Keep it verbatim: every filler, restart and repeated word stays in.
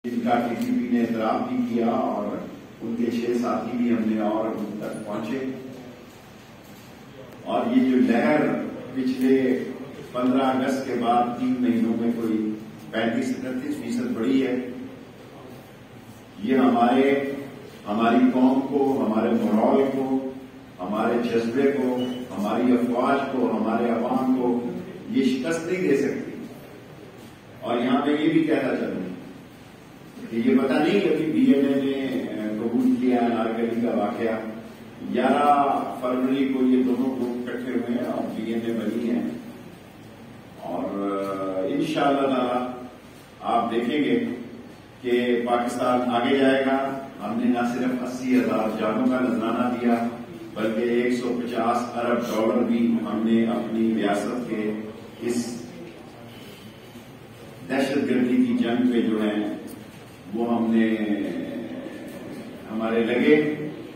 جن کا T T P نے اعتراف بھی کیا اور ان کے چھ ساتھی بھی ہم نے اور ان تک پہنچے. اور یہ جو لہر پچھلے پندرہ اگست کے بعد تین مہینوں میں کوئی پینتیس اکتیس فیصد بڑھی ہے. یہ ہمارے ہماری قوم کو، ہمارے ماحول کو، ہمارے جذبے کو، ہماری افواج کو، ہمارے عوام کو یہ شکست نہیں دے سکتی. اور یہاں پہ یہ بھی کہتا چلوں کہ یہ پتہ نہیں کہ ابھی بی این اے نے قبول کیا نارکلی کا واقعہ. گیارہ فروری کو یہ دونوں گروپ اکٹھے ہوئے ہیں اور بی این اے بنی ہے. اور انشاءاللہ تعالی آپ دیکھیں گے کہ پاکستان آگے جائے گا. ہم نے نہ صرف اسی ہزار جانوں کا نذرانہ دیا بلکہ ایک سو پچاس ارب ڈالر بھی ہم نے اپنی ریاست کے اس دہشت گردی کی جنگ پہ جو ہے وہ ہم نے ہمارے لگے.